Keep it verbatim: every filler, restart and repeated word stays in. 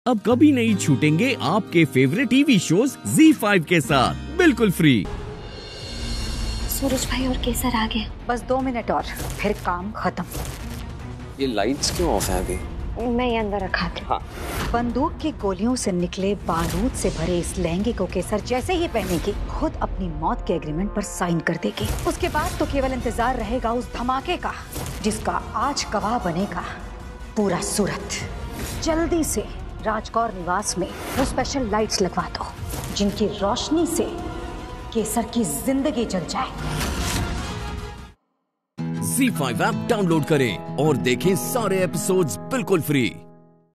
अब कभी नहीं छूटेंगे आपके favourite TV shows Zee five के साथ बिल्कुल फ्री। सूरज भाई और केसर आ गए। बस दो मिनट और फिर काम खत्म। ये लाइट्स क्यों ऑफ है अभी? मैं ये अंदर रखा था। हाँ। बंदूक की गोलियों से निकले बारूद से भरे इस लहंगे को केसर जैसे ही पहनेगी खुद अपनी मौत के एग्रीमेंट पर साइन कर देगी। उसके बाद तो केवल इंतजार रहेगा उस धमाके का जिसका आज गवाह बनेगा पूरा सूरत। जल्दी से राजकौर निवास में वो स्पेशल लाइट्स लगवा दो जिनकी रोशनी से केसर की जिंदगी जल जाए। ज़ी फाइव ऐप डाउनलोड करें और देखें सारे एपिसोड्स बिल्कुल फ्री।